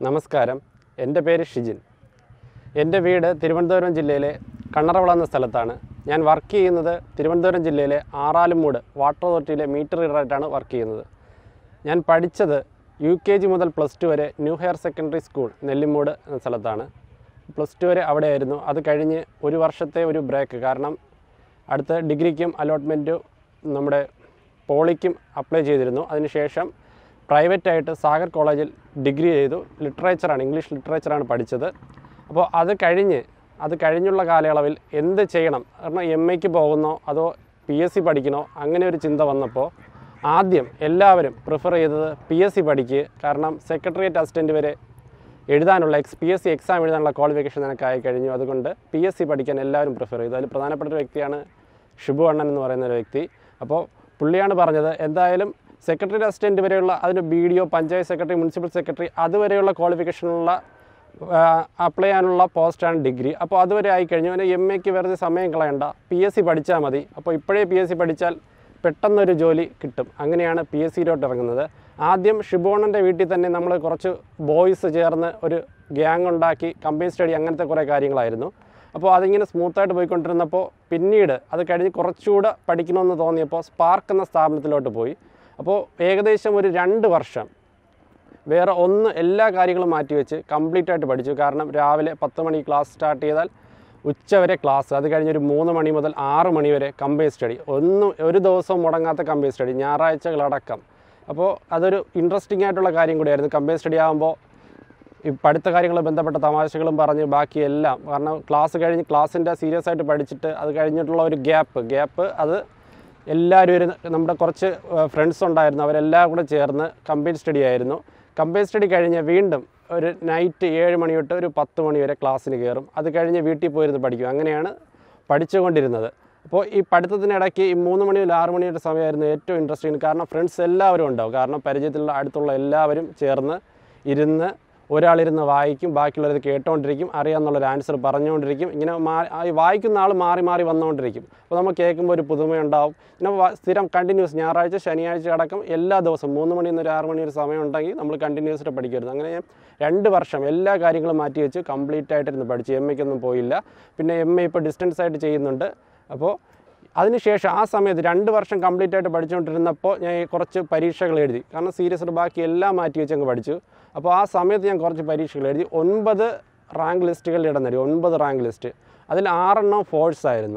നമസ്കാരം, എൻ്റെ പേര് ഷിജിൻ. എൻ്റെ വീട് തിരുവനന്തപുരം ജില്ലയിലെ കണ്ണറവിള എന്ന സ്ഥലത്താണ്. ഞാൻ വർക്ക് ചെയ്യുന്നത് തിരുവനന്തപുരം ജില്ലയിലെ ആറാലുംമൂട് വാട്ടർ അതോറിറ്റിയിലെ മീറ്റർ റീഡറായിട്ടാണ് വർക്ക് ചെയ്യുന്നത്. ഞാൻ പഠിച്ചത് UKG മുതൽ +2 വരെ new higher secondary school Nellimoodu എന്ന സ്ഥലത്താണ്. +2 വരെ അവിടെയായിരുന്നു. അത് കഴിഞ്ഞ് ഒരു വർഷത്തെ ഒരു ബ്രേക്ക്, കാരണം അടുത്ത ഡിഗ്രിക്കും അലോട്ട്മെൻറ്റും നമ്മുടെ പോളിക്കും അപ്ലൈ ചെയ്തിരുന്നു. അതിനുശേഷം പ്രൈവറ്റായിട്ട് സാഗർ കോളേജിൽ ഡിഗ്രി ചെയ്തു. ഇംഗ്ലീഷ് ലിറ്ററേച്ചറാണ് പഠിച്ചത്. അപ്പോൾ അത് കഴിഞ്ഞുള്ള കാലയളവിൽ എന്ത് ചെയ്യണം, കാരണം MAക്ക് പോകുന്നോ അതോ PSC പഠിക്കണോ, അങ്ങനെ ഒരു ചിന്ത വന്നപ്പോൾ ആദ്യം എല്ലാവരും പ്രിഫർ ചെയ്തത് PSC പഠിക്കുക. കാരണം സെക്രട്ടേറിയറ്റ് അസിസ്റ്റൻറ്റ് വരെ എഴുതാനുള്ള PSC എക്സാം എഴുതാനുള്ള ക്വാളിഫിക്കേഷൻ നിനക്കായി കഴിഞ്ഞു. അതുകൊണ്ട് PSC പഠിക്കാൻ എല്ലാവരും പ്രിഫർ ചെയ്തു. അതിൽ പ്രധാനപ്പെട്ട ഒരു വ്യക്തിയാണ് ഷിബു അണ്ണൻ എന്ന് പറയുന്ന ഒരു വ്യക്തി. അപ്പോൾ പുള്ളിയാണ് പറഞ്ഞത്, എന്തായാലും സെക്രട്ടറി അസിസ്റ്റൻറ്റ് വരെയുള്ള അതിന് BDO, panchayat secretary, municipal secretary അതുവരെയുള്ള ക്വാളിഫിക്കേഷനുള്ള അപ്ലൈ ചെയ്യാനുള്ള പോസ്റ്റാണ് ഡിഗ്രി. അപ്പോൾ അതുവരെ ആയിക്കഴിഞ്ഞു. അതിന് MAക്ക് വെറുതെ സമയം കളയണ്ട, PSC പഠിച്ചാൽ മതി. അപ്പോൾ ഇപ്പോഴേ PSC പഠിച്ചാൽ പെട്ടെന്നൊരു ജോലി കിട്ടും. അങ്ങനെയാണ് PSCയിലോട്ട് ഇറങ്ങുന്നത്. ആദ്യം ഷിബോണൻ്റെ വീട്ടിൽ തന്നെ നമ്മൾ കുറച്ച് ബോയ്സ് ചേർന്ന് ഒരു ഗ്യാങ് ഉണ്ടാക്കി കമ്പൈൻ സ്റ്റഡി അങ്ങനത്തെ കുറേ കാര്യങ്ങളായിരുന്നു. അപ്പോൾ അതിങ്ങനെ സ്മൂത്തായിട്ട് പോയിക്കൊണ്ടിരുന്നപ്പോൾ പിന്നീട് അത് കഴിഞ്ഞ് കുറച്ചുകൂടെ പഠിക്കണമെന്ന് തോന്നിയപ്പോൾ സ്പാർക്ക് എന്ന സ്ഥാപനത്തിലോട്ട് പോയി. അപ്പോൾ ഏകദേശം ഒരു 2 വർഷം വേറെ എല്ലാ കാര്യങ്ങളും മാറ്റിവെച്ച് കംപ്ലീറ്റായിട്ട് പഠിച്ചു. കാരണം രാവിലെ 10 മണി ക്ലാസ് സ്റ്റാർട്ട് ചെയ്താൽ ഉച്ചവരെ ക്ലാസ്, അത് കഴിഞ്ഞൊരു 3 മണി മുതൽ 6 മണി വരെ കമ്പൈൻ സ്റ്റഡി, ഒരു ദിവസവും മുടങ്ങാത്ത കമ്പൈൻ സ്റ്റഡി, ഞായറാഴ്ചകളടക്കം. അപ്പോൾ അതൊരു ഇൻട്രസ്റ്റിംഗ് ആയിട്ടുള്ള കാര്യം കൂടിയായിരുന്നു. കമ്പൈൻ സ്റ്റഡി ആകുമ്പോൾ ഈ പഠിത്ത കാര്യങ്ങൾ ബന്ധപ്പെട്ട തമാശകളും പറഞ്ഞ് ബാക്കിയെല്ലാം, കാരണം ക്ലാസ് കഴിഞ്ഞ് ക്ലാസ്സിൻ്റെ സീരിയസ് ആയിട്ട് പഠിച്ചിട്ട് അത് കഴിഞ്ഞിട്ടുള്ള ഒരു ഗ്യാപ്പ് അത് എല്ലാവരും നമ്മുടെ കുറച്ച് ഫ്രണ്ട്സ് ഉണ്ടായിരുന്നു, അവരെല്ലാം കൂടെ ചേർന്ന് കമ്പൈൻ സ്റ്റഡി ആയിരുന്നു. കമ്പൈൻ സ്റ്റഡി കഴിഞ്ഞ് വീണ്ടും ഒരു നൈറ്റ് 7 മണി തൊട്ട് ഒരു 10 മണി വരെ ക്ലാസ്സിന് കയറും. അത് കഴിഞ്ഞ് വീട്ടിൽ പോയിരുന്ന് പഠിക്കും. അങ്ങനെയാണ് പഠിച്ചുകൊണ്ടിരുന്നത്. അപ്പോൾ ഈ പഠിത്തത്തിനിടയ്ക്ക് ഈ 3 മണി മുതൽ 6 മണിയുടെ സമയമായിരുന്നു ഏറ്റവും ഇൻട്രസ്റ്റിംഗ്. കാരണം ഫ്രണ്ട്സ് എല്ലാവരും ഉണ്ടാവും. കാരണം പരിചയത്തിലുള്ള അടുത്തുള്ള എല്ലാവരും ചേർന്ന് ഇരുന്ന് ഒരാളിരുന്ന് വായിക്കും, ബാക്കിയുള്ളവർ കേട്ടുകൊണ്ടിരിക്കും, അറിയാമെന്നുള്ളൊരു ആൻസർ പറഞ്ഞുകൊണ്ടിരിക്കും. ഇങ്ങനെ വായിക്കുന്ന ആൾ മാറി മാറി വന്നുകൊണ്ടിരിക്കും. അപ്പോൾ നമ്മൾ കേൾക്കുമ്പോൾ ഒരു പുതുമയുണ്ടാവും. പിന്നെ സ്ഥിരം കണ്ടിന്യൂസ് ഞായറാഴ്ച ശനിയാഴ്ച അടക്കം എല്ലാ ദിവസവും 3 മണി മുതൽ 6 മണി ഒരു സമയം ഉണ്ടെങ്കിൽ നമ്മൾ കണ്ടിന്യൂസായിട്ട് പഠിക്കരുത്. അങ്ങനെ ഞാൻ 2 വർഷം എല്ലാ കാര്യങ്ങളും മാറ്റി വെച്ച് കംപ്ലീറ്റ് ആയിട്ടിരുന്ന് പഠിച്ചു. MAക്കൊന്നും പോയില്ല. പിന്നെ MA ഇപ്പോൾ ഡിസ്റ്റൻസ് ആയിട്ട് ചെയ്യുന്നുണ്ട്. അപ്പോൾ അതിനുശേഷം ആ സമയത്ത് 2 വർഷം കംപ്ലീറ്റ് ആയിട്ട് പഠിച്ചുകൊണ്ടിരുന്നപ്പോൾ ഞാൻ കുറച്ച് പരീക്ഷകൾ എഴുതി. കാരണം സീരിയസ് ബാക്കി എല്ലാം മാറ്റി വെച്ച് അങ്ങ് പഠിച്ചു. അപ്പോൾ ആ സമയത്ത് ഞാൻ കുറച്ച് പരീക്ഷകൾ എഴുതി. 9 റാങ്ക് ലിസ്റ്റുകളിൽ ഇടം നേടി. 9 റാങ്ക് ലിസ്റ്റ്. അതിൽ 6 എണ്ണം ഫോഴ്സ് ആയിരുന്നു.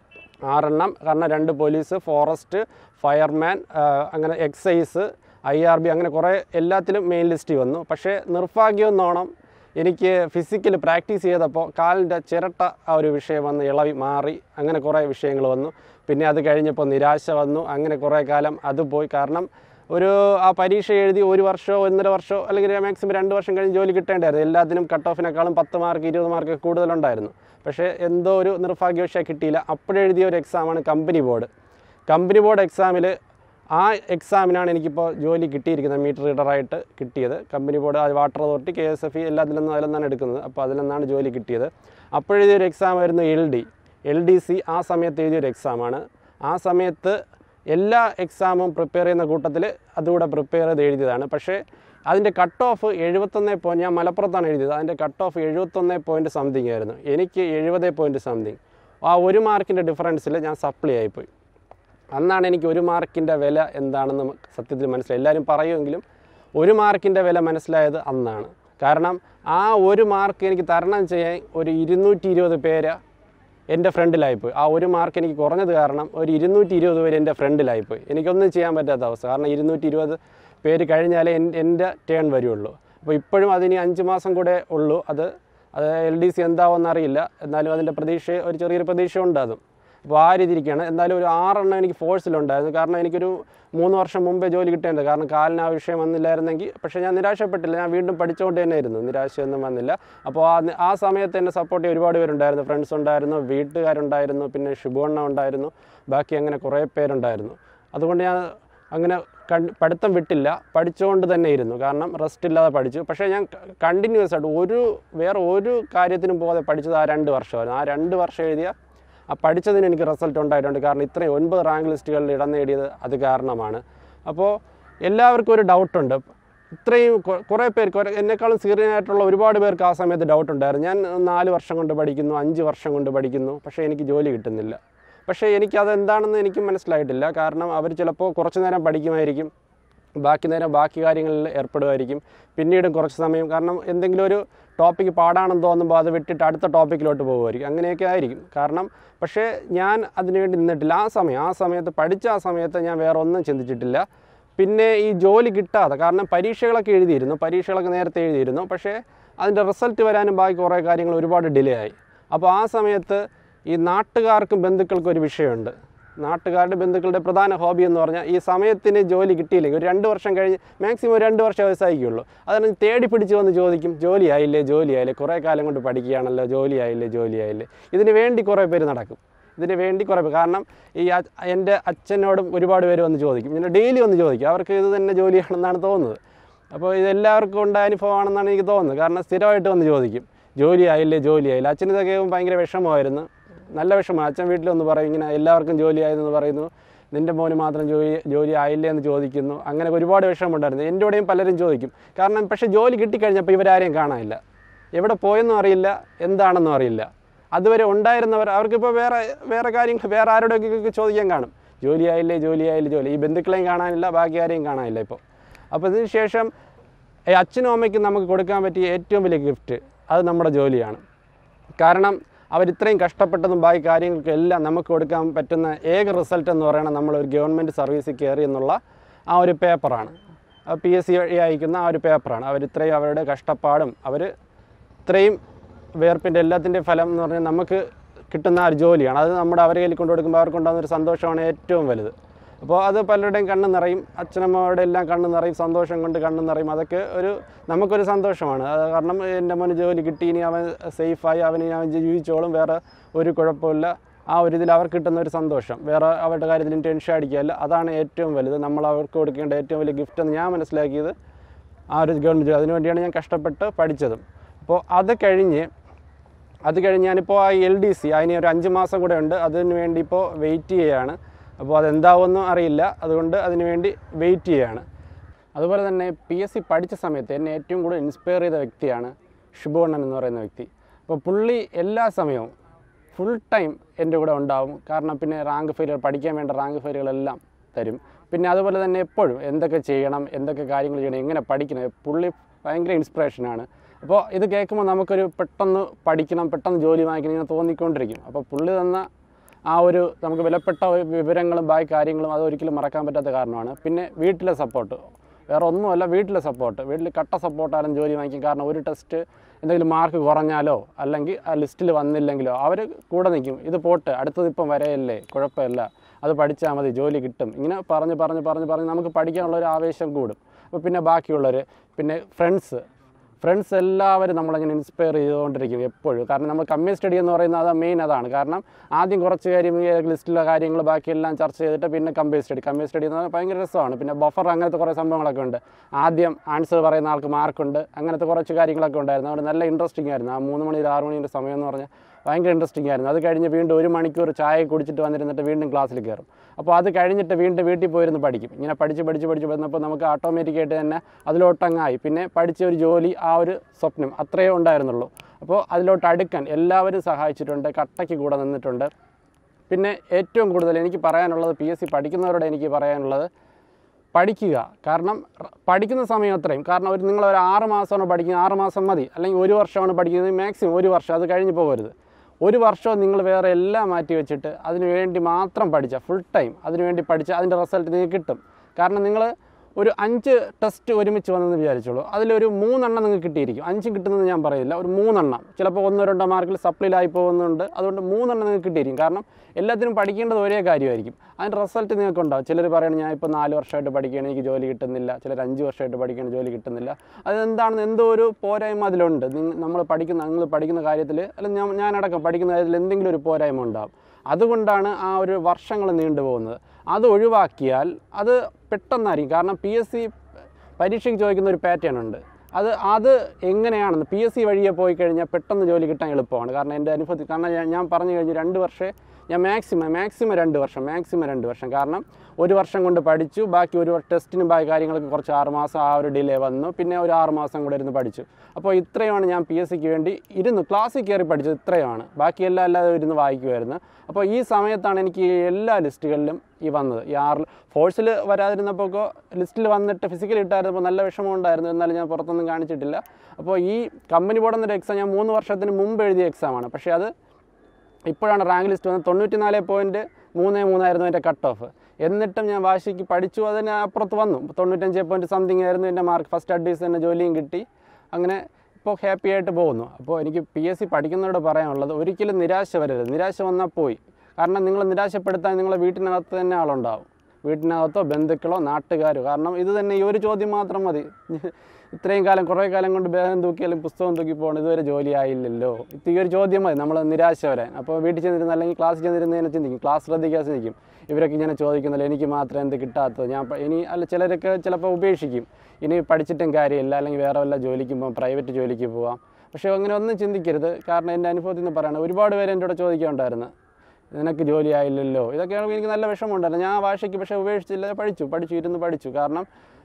6 എണ്ണം, കാരണം 2 പോലീസ്, ഫോറസ്റ്റ്, ഫയർമാൻ, അങ്ങനെ എക്സൈസ്, IRB, അങ്ങനെ കുറേ എല്ലാത്തിലും മെയിൻ ലിസ്റ്റിൽ വന്നു. പക്ഷേ നിർഭാഗ്യമെന്നോണം എനിക്ക് ഫിസിക്കൽ പ്രാക്ടീസ് ചെയ്തപ്പോൾ കാലിൻ്റെ ചിരട്ട ആ ഒരു വിഷയം വന്ന് ഇളവി മാറി. അങ്ങനെ കുറേ വിഷയങ്ങൾ വന്നു. പിന്നെ അത് കഴിഞ്ഞപ്പോൾ നിരാശ വന്നു. അങ്ങനെ കുറേ കാലം അത് പോയി. കാരണം ആ പരീക്ഷ എഴുതി 1 വർഷമോ 1.5 വർഷമോ അല്ലെങ്കിൽ മാക്സിമം 2 വർഷം കഴിഞ്ഞ് ജോലി കിട്ടേണ്ടായിരുന്നു. എല്ലാത്തിനും കട്ട് ഓഫിനേക്കാളും 10 മാർക്ക് 20 മാർക്ക് കൂടുതലുണ്ടായിരുന്നു. പക്ഷേ എന്തോ ഒരു നിർഭാഗ്യവശാൽ കിട്ടിയില്ല. അപ്പോഴെഴുതിയ ഒരു എക്സാമാണ് കമ്പനി ബോർഡ് എക്സാമിൽ. ആ എക്സാമിനാണ് എനിക്കിപ്പോൾ ജോലി കിട്ടിയിരിക്കുന്നത്, മീറ്റർ റീഡറായിട്ട് കിട്ടിയത്. Company board, water authority, KSFE അതിലൊന്നാണ് എടുക്കുന്നത്. അപ്പോൾ അതിലൊന്നാണ് ജോലി കിട്ടിയത്. അപ്പോഴെഴുതിയൊരു എക്സാമായിരുന്നു LDC. ആ സമയത്ത് എഴുതിയൊരു എക്സാമാണ്. ആ സമയത്ത് എല്ലാ എക്സാമും പ്രിപ്പയർ ചെയ്യുന്ന കൂട്ടത്തിൽ അതുകൂടെ പ്രിപ്പയർ ചെയ്ത് എഴുതിയതാണ്. പക്ഷേ അതിൻ്റെ കട്ട് ഓഫ് 71 പോയിൻറ്റ്, ഞാൻ മലപ്പുറത്താണ് എഴുതിയത്. അതിൻ്റെ കട്ട് ഓഫ് 71 പോയിൻറ്റ് സംതിങ് ആയിരുന്നു. എനിക്ക് 70 പോയിൻറ്റ് സംതിങ്. ആ 1 മാർക്കിൻ്റെ ഡിഫറൻസിൽ ഞാൻ സപ്ലി ആയിപ്പോയി. അന്നാണ് എനിക്ക് 1 മാർക്കിൻ്റെ വില എന്താണെന്ന് സത്യത്തിൽ മനസ്സിലായി. എല്ലാവരും പറയുമെങ്കിലും 1 മാർക്കിൻ്റെ വില മനസ്സിലായത് അന്നാണ്. കാരണം ആ 1 മാർക്ക് എനിക്ക് തരണം ചെയ്യാൻ ഒരു 220 പേര് എൻ്റെ ഫ്രണ്ടിലായിപ്പോയി. ആ 1 മാർക്ക് എനിക്ക് കുറഞ്ഞത് കാരണം ഒരു 220 പേര് എൻ്റെ ഫ്രണ്ടിലായിപ്പോയി. എനിക്കൊന്നും ചെയ്യാൻ പറ്റാത്ത അവസ്ഥ. കാരണം 220 പേര് കഴിഞ്ഞാലേ എൻ്റെ ടേൺ വരുള്ളൂ. അപ്പോൾ ഇപ്പോഴും അതിന് 5 മാസം കൂടെ ഉള്ളൂ. അത് LDC എന്താവുമെന്നറിയില്ല. എന്നാലും അതിൻ്റെ ഒരു ചെറിയൊരു പ്രതീക്ഷ ഉണ്ട് അതും. അപ്പോൾ ആ രീതിയിരിക്കുകയാണ്. എന്തായാലും ഒരു 6 എണ്ണം എനിക്ക് ഫോഴ്സിലുണ്ടായിരുന്നു. കാരണം എനിക്കൊരു 3 വർഷം മുമ്പേ ജോലി കിട്ടേണ്ടത്. കാരണം കാലിന് ആ വിഷയം വന്നില്ലായിരുന്നെങ്കിൽ. പക്ഷേ ഞാൻ നിരാശപ്പെട്ടില്ല. ഞാൻ വീണ്ടും പഠിച്ചുകൊണ്ട് തന്നെ ആയിരുന്നു. നിരാശയൊന്നും വന്നില്ല. അപ്പോൾ ആ സമയത്ത് എന്നെ സപ്പോർട്ട് ചെയ്യാൻ ഒരുപാട് പേരുണ്ടായിരുന്നു. ഫ്രണ്ട്സ് ഉണ്ടായിരുന്നു, വീട്ടുകാരുണ്ടായിരുന്നു, പിന്നെ ഷിബുവണ്ണ ഉണ്ടായിരുന്നു, ബാക്കി അങ്ങനെ കുറേ പേരുണ്ടായിരുന്നു. അതുകൊണ്ട് ഞാൻ അങ്ങനെ പഠിത്തം വിട്ടില്ല, പഠിച്ചുകൊണ്ട് തന്നെ ഇരുന്നു. കാരണം റെസ്റ്റ് ഇല്ലാതെ പഠിച്ചു. പക്ഷേ ഞാൻ കണ്ടിന്യൂസ് ആയിട്ട് വേറെ ഒരു കാര്യത്തിനും പോകാതെ പഠിച്ചത് ആ 2 വർഷമായിരുന്നു. ആ 2 വർഷം എഴുതിയ ആ പഠിച്ചതിന് എനിക്ക് റിസൾട്ട് ഉണ്ടായിട്ടുണ്ട്. കാരണം ഇത്രയും 9 റാങ്ക് ലിസ്റ്റുകളിൽ ഇടം നേടിയത് അത് കാരണമാണ്. അപ്പോൾ എല്ലാവർക്കും ഒരു ഡൗട്ടുണ്ട്, ഇത്രയും കുറേ പേർക്ക് എന്നെക്കാളും സീനിയറായിട്ടുള്ള ഒരുപാട് പേർക്ക് ആ സമയത്ത് ഡൗട്ട് ഉണ്ടായിരുന്നു. ഞാൻ 4 വർഷം കൊണ്ട് പഠിക്കുന്നു, 5 വർഷം കൊണ്ട് പഠിക്കുന്നു, പക്ഷേ എനിക്ക് ജോലി കിട്ടുന്നില്ല. പക്ഷേ എനിക്കതെന്താണെന്ന് എനിക്ക് മനസ്സിലായിട്ടില്ല. കാരണം അവർ ചിലപ്പോൾ കുറച്ച് നേരം പഠിക്കുമായിരിക്കും, ബാക്കി നേരം ബാക്കി കാര്യങ്ങളിൽ ഏർപ്പെടുമായിരിക്കും, പിന്നീടും കുറച്ച് സമയം കാരണം എന്തെങ്കിലും ഒരു ടോപ്പിക്ക് പാടാണെന്ന് തോന്നുമ്പോൾ അത് വിട്ടിട്ട് അടുത്ത ടോപ്പിക്കിലോട്ട് പോകുമായിരിക്കും. അങ്ങനെയൊക്കെ ആയിരിക്കും. കാരണം പക്ഷേ ഞാൻ അതിനുവേണ്ടി നിന്നിട്ടില്ല. ആ സമയത്ത് പഠിച്ച ആ സമയത്ത് ഞാൻ വേറെ ഒന്നും ചിന്തിച്ചിട്ടില്ല. പിന്നെ ഈ ജോലി കിട്ടാതെ, കാരണം പരീക്ഷകളൊക്കെ നേരത്തെ എഴുതിയിരുന്നു, പക്ഷേ അതിൻ്റെ റിസൾട്ട് വരാനും ബാക്കി കുറേ കാര്യങ്ങൾ ഒരുപാട് ഡിലേ ആയി. അപ്പോൾ ആ സമയത്ത് ഈ നാട്ടുകാർക്കും ബന്ധുക്കൾക്കും ഒരു വിഷയമുണ്ട്. ബന്ധുക്കളുടെ പ്രധാന ഹോബി എന്ന് പറഞ്ഞാൽ ഈ സമയത്തിന് ജോലി കിട്ടിയില്ലെങ്കിൽ ഒരു 2 വർഷം കഴിഞ്ഞ് മാക്സിമം 2 വർഷം വ്യവസായിക്കുള്ളൂ. അതിന് തേടി പിടിച്ച് വന്ന് ചോദിക്കും, ജോലിയായില്ലേ, കുറേ കാലം കൊണ്ട് പഠിക്കുകയാണല്ലോ, ജോലിയായില്ലേ. ഇതിന് വേണ്ടി കുറേ പേര് നടക്കും. കാരണം ഈ എൻ്റെ അച്ഛനോടും ഒരുപാട് പേര് വന്ന് ചോദിക്കും, ഇങ്ങനെ ഡെയിലി വന്ന് ചോദിക്കും. അവർക്ക് ഇത് തന്നെ ജോലിയാണെന്നാണ് തോന്നുന്നത്. അപ്പോൾ ഇതെല്ലാവർക്കും ഉണ്ടായ അനുഭവമാണെന്നാണ് എനിക്ക് തോന്നുന്നത്. കാരണം സ്ഥിരമായിട്ട് വന്ന് ചോദിക്കും, ജോലിയായില്ലേ. അച്ഛന് ഇതൊക്കെ ഭയങ്കര വിഷമമായിരുന്നു, നല്ല വിഷമമാണ്. അച്ഛൻ വീട്ടിൽ വന്ന് പറയും, ഇങ്ങനെ എല്ലാവർക്കും ജോലിയായെന്ന് പറയുന്നു, നിൻ്റെ മോന് മാത്രം ജോലി ആയില്ലേ എന്ന് ചോദിക്കുന്നു. അങ്ങനെ ഒരുപാട് വിഷമമുണ്ടായിരുന്നു. എൻ്റെ കൂടെയും പലരും ചോദിക്കും. കാരണം പക്ഷേ ജോലി കിട്ടിക്കഴിഞ്ഞപ്പോൾ ഇവരാരെയും കാണാനില്ല, എവിടെ പോയെന്നും അറിയില്ല, എന്താണെന്നും അറിയില്ല. അതുവരെ ഉണ്ടായിരുന്നവർ അവർക്കിപ്പോൾ വേറെ കാര്യങ്ങൾ വേറെ ആരോടൊക്കെ ചോദിക്കാൻ കാണും, ജോലിയായില്ലേ. ഈ ബന്ധുക്കളെയും കാണാനില്ല, ബാക്കി ആരെയും കാണാനില്ല ഇപ്പോൾ. അപ്പോൾ ഇതിന് ശേഷം അച്ഛനും അമ്മയ്ക്കും നമുക്ക് കൊടുക്കാൻ പറ്റിയ ഏറ്റവും വലിയ ഗിഫ്റ്റ് അത് നമ്മുടെ ജോലിയാണ്. കാരണം അവരിത്രയും കഷ്ടപ്പെട്ടതും ബാക്കി കാര്യങ്ങൾക്കെല്ലാം നമുക്ക് കൊടുക്കാൻ പറ്റുന്ന ഏക റിസൾട്ട് എന്ന് പറയുന്നത് നമ്മളൊരു ഗവൺമെൻറ് സർവീസിൽ കയറി എന്നുള്ള ആ ഒരു പേപ്പറാണ്. PSC വഴി അയക്കുന്ന ആ ഒരു പേപ്പറാണ്. അവരിത്രയും അവരുടെ കഷ്ടപ്പാടും ഇത്രയും വേർപ്പിൻ്റെ എല്ലാത്തിൻ്റെയും ഫലം എന്ന് പറഞ്ഞാൽ നമുക്ക് കിട്ടുന്ന ആ ഒരു ജോലിയാണ്. അത് അവരെ കയ്യിൽ കൊണ്ടു കൊടുക്കുമ്പോൾ അവർക്കുണ്ടാകുന്ന ഒരു സന്തോഷമാണ് ഏറ്റവും വലുത്. അപ്പോൾ അത് പലരുടെയും കണ്ണ് നിറയും, അച്ഛനമ്മയുടെ എല്ലാം കണ്ണ് നിറയും, സന്തോഷം കൊണ്ട് കണ്ണ് നിറയും. അതൊക്കെ നമുക്കൊരു സന്തോഷമാണ്. അത് കാരണം എൻ്റെ മോന് ജോലി കിട്ടി, ഇനി അവൻ സേഫായി, അവൻ ജീവിച്ചോളും, വേറെ ഒരു കുഴപ്പമില്ല. ആ ഒരു ഇതിൽ അവർക്ക് കിട്ടുന്ന ഒരു സന്തോഷം, വേറെ അവരുടെ കാര്യത്തിൽ ടെൻഷൻ അടിക്കുകയല്ല, അതാണ് ഏറ്റവും വലുത്. നമ്മൾ അവർക്ക് കൊടുക്കേണ്ട ഏറ്റവും വലിയ ഗിഫ്റ്റ് എന്ന് ഞാൻ മനസ്സിലാക്കിയത് ആ ഒരു ഗവൺമെൻറ്. അതിനുവേണ്ടിയാണ് ഞാൻ കഷ്ടപ്പെട്ട് പഠിച്ചതും. അപ്പോൾ അത് കഴിഞ്ഞ് ഞാനിപ്പോൾ ആ LDC അതിന് ഒരു 5 മാസം കൂടെ ഉണ്ട്. അതിന് വേണ്ടി ഇപ്പോൾ വെയിറ്റ് ചെയ്യുകയാണ്. അപ്പോൾ അതെന്താവുമെന്നും അറിയില്ല, അതുകൊണ്ട് അതിന് വേണ്ടി വെയിറ്റ് ചെയ്യുകയാണ്. അതുപോലെ തന്നെ PSC പഠിച്ച സമയത്ത് എന്നെ ഏറ്റവും കൂടുതൽ ഇൻസ്പയർ ചെയ്ത വ്യക്തിയാണ് ഷിബുണ്ണൻ എന്ന് പറയുന്ന വ്യക്തി. അപ്പോൾ പുള്ളി എല്ലാ സമയവും ഫുൾ ടൈം എൻ്റെ കൂടെ ഉണ്ടാവും. കാരണം പിന്നെ പഠിക്കാൻ വേണ്ട റാങ്ക് ഫയലുകളെല്ലാം തരും. പിന്നെ അതുപോലെ തന്നെ എപ്പോഴും എന്തൊക്കെ ചെയ്യണം, എന്തൊക്കെ കാര്യങ്ങൾ ചെയ്യണം, എങ്ങനെ പഠിക്കണം, പുള്ളി ഭയങ്കര ഇൻസ്പിറേഷനാണ്. അപ്പോൾ ഇത് കേൾക്കുമ്പോൾ നമുക്കൊരു പെട്ടെന്ന് പഠിക്കണം, പെട്ടെന്ന് ജോലി വാങ്ങിക്കണം ഇങ്ങനെ തോന്നിക്കൊണ്ടിരിക്കും. അപ്പോൾ പുള്ളി തന്ന ആ ഒരു നമുക്ക് വിലപ്പെട്ട വിവരങ്ങളും ബാക്കി കാര്യങ്ങളും അതൊരിക്കലും മറക്കാൻ പറ്റാത്ത കാരണമാണ്. പിന്നെ വീട്ടിലെ സപ്പോർട്ട്, വേറെ ഒന്നുമല്ല, വീട്ടിൽ കട്ട സപ്പോർട്ടായാലും ജോലി വാങ്ങിക്കും. കാരണം ഒരു ടെസ്റ്റ് എന്തെങ്കിലും മാർക്ക് കുറഞ്ഞാലോ അല്ലെങ്കിൽ ആ ലിസ്റ്റിൽ വന്നില്ലെങ്കിലോ അവർ കൂടെ നിൽക്കും. ഇത് പോട്ട്, അടുത്തത് ഇപ്പം വരെയല്ലേ, കുഴപ്പമില്ല, അത് പഠിച്ചാൽ മതി, ജോലി കിട്ടും. ഇങ്ങനെ പറഞ്ഞ് നമുക്ക് പഠിക്കാനുള്ളൊരു ആവേശം കൂടും. അപ്പോൾ പിന്നെ ബാക്കിയുള്ളവർ, പിന്നെ ഫ്രണ്ട്സ് എല്ലാവരും നമ്മളങ്ങനെ ഇൻസ്പയർ ചെയ്തുകൊണ്ടിരിക്കും എപ്പോഴും. കാരണം നമ്മൾ കമ്പൈൻ സ്റ്റഡി എന്ന് പറയുന്നത് മെയിൻ അതാണ്. കാരണം ആദ്യം കുറച്ച് കാര്യം ഈ ലിസ്റ്റിലെ കാര്യങ്ങൾ ബാക്കിയെല്ലാം ചർച്ച ചെയ്തിട്ട് പിന്നെ കമ്പൈൻ സ്റ്റഡി എന്ന് പറഞ്ഞാൽ ഭയങ്കര രസമാണ്. പിന്നെ ബഫർ അങ്ങനത്തെ കുറേ സംഭവങ്ങളൊക്കെ ഉണ്ട്. ആദ്യം ആൻസർ പറയുന്ന ആൾക്ക് മാർക്കുണ്ട്, അങ്ങനത്തെ കുറച്ച് കാര്യങ്ങളൊക്കെ ഉണ്ടായിരുന്നു. അവിടെ നല്ല ഇൻട്രസ്റ്റിംഗ് ആയിരുന്നു. ആ 3 മണി 6 മണിൻ്റെ സമയം എന്ന് പറഞ്ഞാൽ ഭയങ്കര ഇൻട്രസ്റ്റിംഗ് ആയിരുന്നു. അത് കഴിഞ്ഞ് വീണ്ടും 1 മണിക്കൂർ ചായ കുടിച്ചിട്ട് വന്നിരുന്നിട്ട് വീണ്ടും ക്ലാസ്സിൽ കയറും. അപ്പോൾ അത് കഴിഞ്ഞിട്ട് വീണ്ടും വീട്ടിൽ പോയിരുന്ന് പഠിക്കും. ഇങ്ങനെ പഠിച്ച് വന്നപ്പോൾ നമുക്ക് ഓട്ടോമാറ്റിക്കായിട്ട് തന്നെ അതിലോട്ടങ്ങായി. പിന്നെ പഠിച്ച ഒരു ജോലി, ആ ഒരു സ്വപ്നം അത്രയേ ഉണ്ടായിരുന്നുള്ളൂ. അപ്പോൾ അതിലോട്ട് അടുക്കാൻ എല്ലാവരും സഹായിച്ചിട്ടുണ്ട്, കട്ടയ്ക്ക് കൂടെ നിന്നിട്ടുണ്ട്. പിന്നെ ഏറ്റവും കൂടുതൽ എനിക്ക് പറയാനുള്ളത്, PSC പഠിക്കുന്നവരോട് എനിക്ക് പറയാനുള്ളത്, പഠിക്കുക. കാരണം പഠിക്കുന്ന സമയം അത്രയും, കാരണം നിങ്ങളൊരു 6 മാസമാണ് പഠിക്കുന്നത്, 6 മാസം മതി. അല്ലെങ്കിൽ 1 വർഷമാണ് പഠിക്കുന്നത്, മാക്സിമം 1 വർഷം, അത് കഴിഞ്ഞ് പോകരുത്. 1 വർഷം നിങ്ങൾ വേറെ എല്ലാം മാറ്റി വെച്ചിട്ട് അതിന് വേണ്ടി മാത്രം പഠിച്ചാൽ, ഫുൾ ടൈം അതിന് വേണ്ടി പഠിച്ചാൽ അതിൻ്റെ റിസൾട്ട് നിങ്ങൾക്ക് കിട്ടും. കാരണം നിങ്ങൾ ഒരു 5 ടെസ്റ്റ് ഒരുമിച്ച് വന്നെന്ന് വിചാരിച്ചോളൂ, അതിലൊരു 3 എണ്ണം നിങ്ങൾക്ക് കിട്ടിയിരിക്കും. 5 കിട്ടുന്നത് ഞാൻ പറയില്ല, ഒരു 3 എണ്ണം, ചിലപ്പോൾ 1-2 മാർക്കിൽ സപ്ലിയിലായി പോകുന്നുണ്ട്. അതുകൊണ്ട് 3 എണ്ണം നിങ്ങൾക്ക് കിട്ടിയിരിക്കും. കാരണം എല്ലാത്തിനും പഠിക്കേണ്ടത് ഒരേ കാര്യമായിരിക്കും, അതിൻ്റെ റിസൾട്ട് നിങ്ങൾക്കുണ്ടാവും. ചിലർ പറയണം, ഞാൻ ഇപ്പോൾ 4 വർഷമായിട്ട് പഠിക്കുകയാണ്, എനിക്ക് ജോലി കിട്ടുന്നില്ല. ചിലർ 5 വർഷമായിട്ട് പഠിക്കുകയാണ്, ജോലി കിട്ടുന്നില്ല. അതെന്താണെന്ന് എന്തോ ഒരു പോരായ്മ അതിലുണ്ട്. നിങ്ങൾ പഠിക്കുന്ന കാര്യത്തിൽ, അല്ലെങ്കിൽ ഞാനടക്കം പഠിക്കുന്ന കാര്യത്തിൽ എന്തെങ്കിലും ഒരു പോരായ്മ ഉണ്ടാകും. അതുകൊണ്ടാണ് ആ ഒരു വർഷങ്ങൾ നീണ്ടുപോകുന്നത്. അത് ഒഴിവാക്കിയാൽ അത് പെട്ടെന്നായിരിക്കും. കാരണം PSC പരീക്ഷയ്ക്ക് ചോദിക്കുന്ന ഒരു പാറ്റേൺ ഉണ്ട്. അത് എങ്ങനെയാണെന്ന് PSC വഴിയെ പോയി കഴിഞ്ഞാൽ പെട്ടെന്ന് ജോലി കിട്ടാൻ എളുപ്പമാണ്. കാരണം എൻ്റെ അനുഭവത്തിൽ, കാരണം ഞാൻ പറഞ്ഞു കഴിഞ്ഞു 2 വർഷം ഞാൻ മാക്സിമം 2 വർഷം, കാരണം 1 വർഷം കൊണ്ട് പഠിച്ചു, ബാക്കി ഒരു ടെസ്റ്റിനും ബാക്കി കാര്യങ്ങൾക്ക് കുറച്ച് 6 മാസം ആ ഒരു ഡിലേ വന്നു, പിന്നെ ഒരു 6 മാസം കൂടെ ഇരുന്ന് പഠിച്ചു. അപ്പോൾ ഇത്രയുമാണ് ഞാൻ PSCക്ക് വേണ്ടി ക്ലാസ്സിൽ കയറി പഠിച്ചത്, ഇത്രയാണ്. ബാക്കിയെല്ലാം അല്ലാതെ ഇരുന്ന് വായിക്കുമായിരുന്നു. അപ്പോൾ ഈ സമയത്താണ് എനിക്ക് എല്ലാ ലിസ്റ്റുകളിലും വന്നത്. ഈ 6 ഫോഴ്സിൽ വരാതിരുന്നപ്പോൾ ലിസ്റ്റിൽ വന്നിട്ട് ഫിസിക്കൽ ഇട്ടായിരുന്നപ്പോൾ നല്ല വിഷമം ഉണ്ടായിരുന്നു. എന്നാലും ഞാൻ പുറത്തൊന്നും കാണിച്ചിട്ടില്ല. അപ്പോൾ ഈ കമ്പനി ബോർഡ് എന്നൊരു എക്സാം ഞാൻ 3 വർഷത്തിന് മുമ്പ് എഴുതിയ എക്സാമാണ്. പക്ഷേ അത് ഇപ്പോഴാണ് റാങ്ക് ലിസ്റ്റ് വന്നത്. 94.33 ആയിരുന്നു എൻ്റെ കട്ട് ഓഫ്. എന്നിട്ടും ഞാൻ വാശിക്ക് പഠിച്ചു, അതിന് അപ്പുറത്ത് വന്നു. 95 സംതിങ് ആയിരുന്നു എൻ്റെ മാർക്ക്. ഫസ്റ്റ് അഡ്വൈസ് തന്നെ ജോലിയും കിട്ടി. അങ്ങനെ ഇപ്പോൾ ഹാപ്പി ആയിട്ട് പോകുന്നു. അപ്പോൾ എനിക്ക് PSC പഠിക്കുന്നവരോട് പറയാനുള്ളത്, ഒരിക്കലും നിരാശ വരരുത്. നിരാശ വന്നാൽ പോയി. കാരണം നിങ്ങൾ നിരാശപ്പെടുത്താൻ നിങ്ങളെ വീട്ടിനകത്ത് തന്നെ ആളുണ്ടാവും, വീട്ടിനകത്തോ ബന്ധുക്കളോ നാട്ടുകാരോ. കാരണം ഇത് തന്നെ ഈ ഒരു ചോദ്യം മാത്രം മതി. ഇത്രയും കാലം കുറേ കാലം കൊണ്ട് ബാഗം തൂക്കിയാലും പുസ്തകം തൂക്കി പോകണം, ഇതുവരെ ജോലി ആയില്ലല്ലോ. ഈ ഒരു ചോദ്യം മതി നമ്മൾ നിരാശ വരാൻ. അപ്പോൾ വീട്ടിൽ ചെന്നിരുന്ന അല്ലെങ്കിൽ ക്ലാസ്സിൽ ചെന്നിരുന്നതിനെ ചിന്തിക്കും, ക്ലാസ് ശ്രദ്ധിക്കാൻ ചിന്തിക്കും, ഇവരൊക്കെ ഇങ്ങനെ ചോദിക്കുന്നില്ല, എനിക്ക് മാത്രം എന്ത് കിട്ടാത്തത്, ചിലരൊക്കെ ചിലപ്പോൾ ഉപേക്ഷിക്കും, ഇനി പഠിച്ചിട്ടും കാര്യമില്ല, അല്ലെങ്കിൽ വേറെ വല്ല ജോലിക്ക് പോകാം, പ്രൈവറ്റ് ജോലിക്ക് പോകാം. പക്ഷേ അങ്ങനെ ഒന്നും ചിന്തിക്കരുത്. കാരണം എൻ്റെ അനുഭവത്തിൽ നിന്ന് പറയണം, ഒരുപാട് പേര് എൻ്റെ കൂടെ ചോദിക്കാനുണ്ടായിരുന്നു, നിനക്ക് ജോലി ആയില്ലല്ലോ. ഇതൊക്കെയാണെങ്കിൽ എനിക്ക് നല്ല വിഷമമുണ്ടായിരുന്നു. ഞാൻ വാശിക്ക് പക്ഷേ ഉപേക്ഷിച്ചില്ല, പഠിച്ചു. കാരണം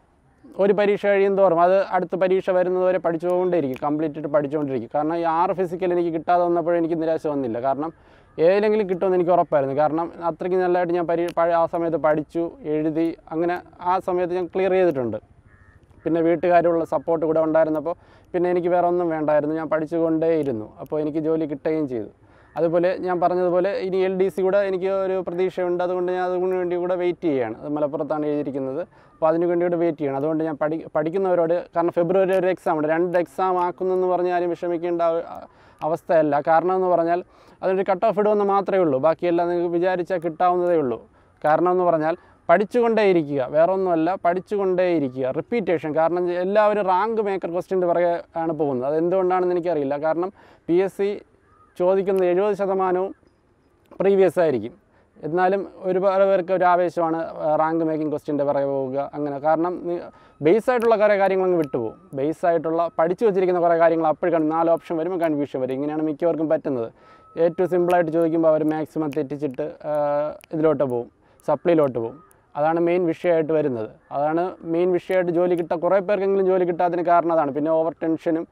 ഒരു പരീക്ഷ കഴിയും തോറും അത് അടുത്ത പരീക്ഷ വരുന്നതുവരെ പഠിച്ചുകൊണ്ടേയിരിക്കും, കംപ്ലീറ്റ് പഠിച്ചുകൊണ്ടിരിക്കും. കാരണം ഈ 6 ഫിസിക്കൽ എനിക്ക് കിട്ടാതെ വന്നപ്പോഴും എനിക്ക് നിരാശ വന്നില്ല. കാരണം ഏതെങ്കിലും കിട്ടുമെന്ന് എനിക്ക് ഉറപ്പായിരുന്നു. കാരണം അത്രയ്ക്ക് നല്ലതായിട്ട് ഞാൻ ആ സമയത്ത് പഠിച്ചു, എഴുതി, അങ്ങനെ ആ സമയത്ത് ഞാൻ ക്ലിയർ ചെയ്തിട്ടുണ്ട്. പിന്നെ വീട്ടുകാരുള്ള സപ്പോർട്ട് കൂടെ ഉണ്ടായിരുന്നപ്പോൾ പിന്നെ എനിക്ക് വേറെ ഒന്നും വേണ്ടായിരുന്നു, ഞാൻ പഠിച്ചുകൊണ്ടേയിരുന്നു. അപ്പോൾ എനിക്ക് ജോലി കിട്ടുകയും ചെയ്തു. അതുപോലെ ഞാൻ പറഞ്ഞതുപോലെ ഇനി LDC കൂടെ എനിക്ക് ഒരു പ്രതീക്ഷയുണ്ട്. അതുകൊണ്ട് ഞാൻ അതിനു വേണ്ടി കൂടെ വെയിറ്റ് ചെയ്യുകയാണ്. അത് മലപ്പുറത്താണ് എഴുതിയിരിക്കുന്നത്. അപ്പോൾ അതിനു വേണ്ടി കൂടെ വെയിറ്റ് ചെയ്യണം. അതുകൊണ്ട് ഞാൻ പഠിക്കുന്നവരോട്, കാരണം ഫെബ്രുവരി ഒരു എക്സാം ഉണ്ട്, 2 എക്സാം ആക്കുന്നെന്ന് പറഞ്ഞാൽ ആരും വിഷമിക്കേണ്ട അവസ്ഥയല്ല. കാരണം എന്ന് പറഞ്ഞാൽ അതൊരു കട്ട് ഓഫ് ഇടുമെന്ന് മാത്രമേ ഉള്ളൂ, ബാക്കിയെല്ലാം നിങ്ങൾക്ക് വിചാരിച്ചാൽ കിട്ടാവുന്നതേ ഉള്ളൂ. കാരണം എന്ന് പറഞ്ഞാൽ പഠിച്ചുകൊണ്ടേയിരിക്കുക, വേറെ ഒന്നുമല്ല, പഠിച്ചുകൊണ്ടേയിരിക്കുക, റിപ്പീറ്റേഷൻ. കാരണം എല്ലാവരും റാങ്ക് മേക്കർ ക്വസ്റ്റ്യൻ്റെ പുറകെ ആണ് പോകുന്നത്. അതെന്തുകൊണ്ടാണെന്ന് എനിക്കറിയില്ല. കാരണം PSC ചോദിക്കുന്നത് 70% പ്രീവിയസ് ആയിരിക്കും. എന്നാലും ഒരുപാട് പേർക്ക് ഒരു ആവേശമാണ് റാങ്ക് മേക്കിംഗ് ക്വസ്റ്റ്യൻ്റെ പുറകെ പോവുക, അങ്ങനെ. കാരണം ബേസായിട്ടുള്ള കുറേ കാര്യങ്ങളങ്ങ് വിട്ടുപോകും. ബേസായിട്ടുള്ള പഠിച്ചു വെച്ചിരിക്കുന്ന കുറേ കാര്യങ്ങൾ അപ്പോഴും 4 ഓപ്ഷൻ വരുമ്പോൾ കൺഫ്യൂഷൻ വരും. ഇങ്ങനെയാണ് മിക്കവർക്കും പറ്റുന്നത്. ഏറ്റവും സിമ്പിളായിട്ട് ചോദിക്കുമ്പോൾ അവർ മാക്സിമം തെറ്റിച്ചിട്ട് ഇതിലോട്ട് പോകും, സപ്ലിയിലോട്ട് പോകും. അതാണ് മെയിൻ വിഷയമായിട്ട് വരുന്നത്. അതാണ് മെയിൻ വിഷയമായിട്ട് ജോലി കുറേ പേർക്കെങ്കിലും ജോലി കിട്ടാത്തതിന് കാരണം അതാണ്. പിന്നെ ഓവർ ടെൻഷനും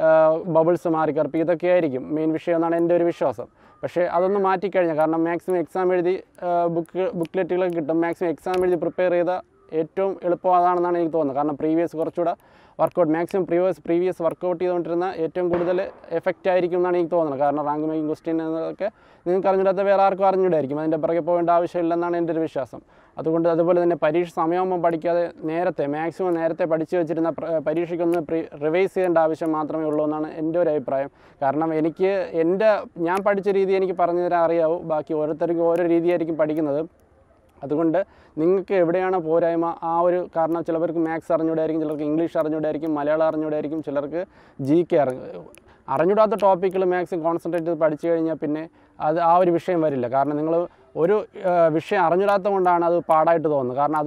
ബബിൾസ് മാറിക്കറപ്പ്, ഇതൊക്കെയായിരിക്കും മെയിൻ വിഷയം എന്നാണ് എൻ്റെ ഒരു വിശ്വാസം. പക്ഷേ അതൊന്ന് മാറ്റിക്കഴിഞ്ഞാൽ, കാരണം മാക്സിമം എക്സാം എഴുതി ബുക്ക്ലെറ്റുകളൊക്കെ കിട്ടും, മാക്സിമം എക്സാം എഴുതി പ്രിപ്പയർ ചെയ്ത ഏറ്റവും എളുപ്പം അതാണെന്നാണ് എനിക്ക് തോന്നുന്നത്. കാരണം പ്രീവിയസ് കുറച്ചുകൂടെ വർക്കൗട്ട്, മാക്സിമം പ്രീവിയസ് വർക്കൗട്ട് ചെയ്തുകൊണ്ടിരുന്ന ഏറ്റവും കൂടുതൽ എഫക്റ്റ് ആയിരിക്കും എന്നാണ് എനിക്ക് തോന്നുന്നത്. കാരണം റാങ്ക് മേക്കിംഗ് ക്വസ്റ്റ്യൻ എന്നതൊക്കെ നിങ്ങൾക്ക് അറിഞ്ഞിടാത്ത വേറെ ആർക്കും അറിഞ്ഞിടായിരിക്കും. അതിൻ്റെ പുറകെ പോകേണ്ട ആവശ്യമില്ലെന്നാണ് എൻ്റെ ഒരു വിശ്വാസം. അതുപോലെ തന്നെ പരീക്ഷ സമയമാകുമ്പോൾ പഠിക്കാതെ മാക്സിമം നേരത്തെ പഠിച്ചു വെച്ചിരുന്ന പരീക്ഷയ്ക്കൊന്ന് റിവൈസ് ചെയ്യേണ്ട ആവശ്യം മാത്രമേ ഉള്ളൂ എന്നാണ് എൻ്റെ ഒരു അഭിപ്രായം. കാരണം ഞാൻ പഠിച്ച രീതി എനിക്ക് പറഞ്ഞു തരാൻ അറിയാവൂ, ബാക്കി ഓരോരുത്തർക്കും ഓരോ രീതിയായിരിക്കും പഠിക്കുന്നത്. അതുകൊണ്ട് നിങ്ങൾക്ക് എവിടെയാണ് പോരായ്മ കാരണം ചിലവർക്ക് മാത്സ് അറിഞ്ഞൂടായിരിക്കും, ചിലർക്ക് ഇംഗ്ലീഷ് അറിഞ്ഞൂടായിരിക്കും, മലയാളം അറിഞ്ഞൂടായിരിക്കും, ചിലർക്ക് GK അറിഞ്ഞൂടാത്ത ടോപ്പിക്കുകൾ മാക്സിമം കോൺസെൻട്രേറ്റ് ചെയ്ത് പഠിച്ചു കഴിഞ്ഞാൽ പിന്നെ ആ ഒരു വിഷയം വരില്ല. കാരണം നിങ്ങൾ ഒരു വിഷയം അറിഞ്ഞൂടാത്തത് കൊണ്ടാണ് അത് പാടായിട്ട് തോന്നുന്നത്. കാരണം